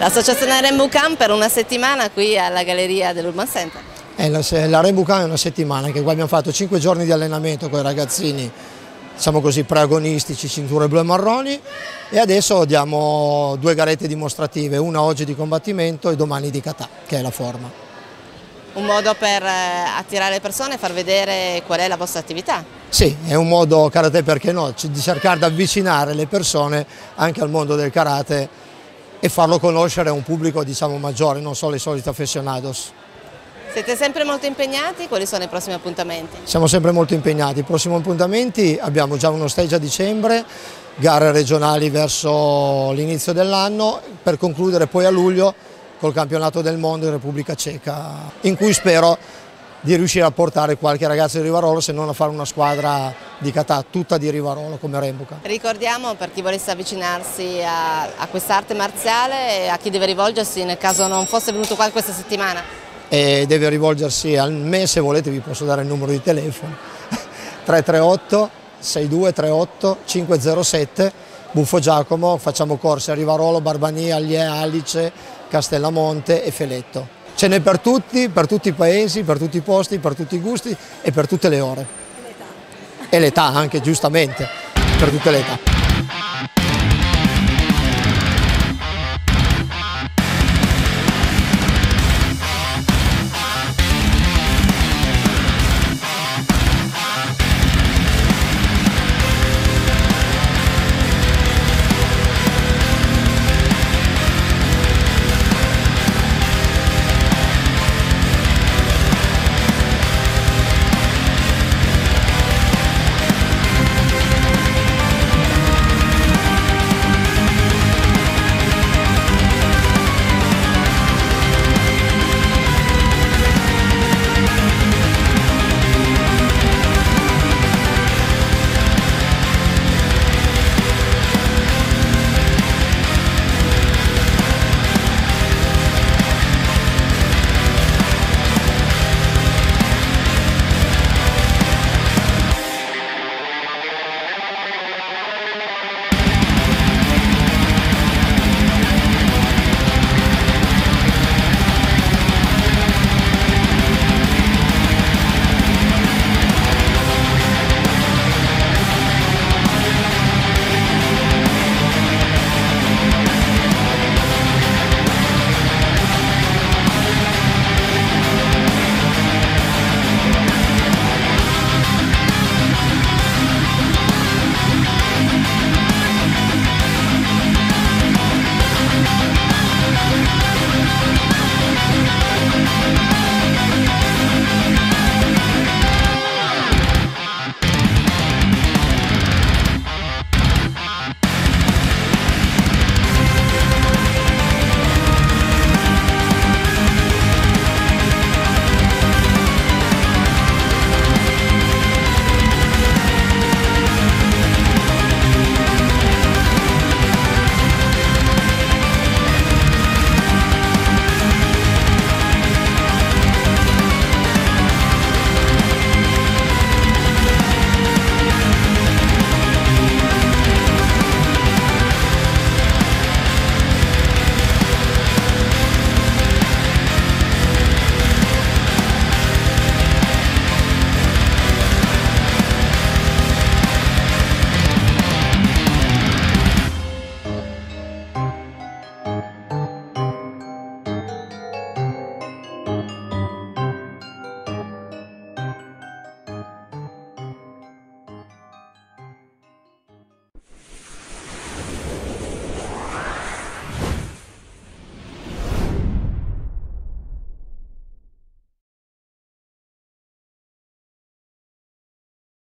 L'associazione Rainbow Camp per una settimana qui alla galleria dell'Urban Center. La Rainbow Camp è una settimana, che qua abbiamo fatto 5 giorni di allenamento con i ragazzini, diciamo così, preagonistici, cinture blu e marroni, e adesso diamo 2 garette dimostrative, una oggi di combattimento e domani di kata, che è la forma. Un modo per attirare le persone e far vedere qual è la vostra attività. Sì, è un modo, karate perché no, di cercare di avvicinare le persone anche al mondo del karate e farlo conoscere a un pubblico, diciamo, maggiore, non solo i soliti aficionados. Siete sempre molto impegnati? Quali sono i prossimi appuntamenti? Siamo sempre molto impegnati. I prossimi appuntamenti abbiamo già uno stage a dicembre, gare regionali verso l'inizio dell'anno, per concludere poi a luglio col campionato del mondo in Repubblica Ceca, in cui spero di riuscire a portare qualche ragazzo di Rivarolo, se non a fare una squadra di kata tutta di Rivarolo come Rainbow Camp. Ricordiamo, per chi volesse avvicinarsi a quest'arte marziale, a chi deve rivolgersi nel caso non fosse venuto qua questa settimana. E deve rivolgersi a me, se volete vi posso dare il numero di telefono 338 6238 507, Buffo Giacomo. Facciamo corsi a Rivarolo, Barbania, Alliè, Alice, Castellamonte e Feletto. Ce n'è per tutti i paesi, per tutti i posti, per tutti i gusti e per tutte le ore. E l'età anche, giustamente, per tutte le età.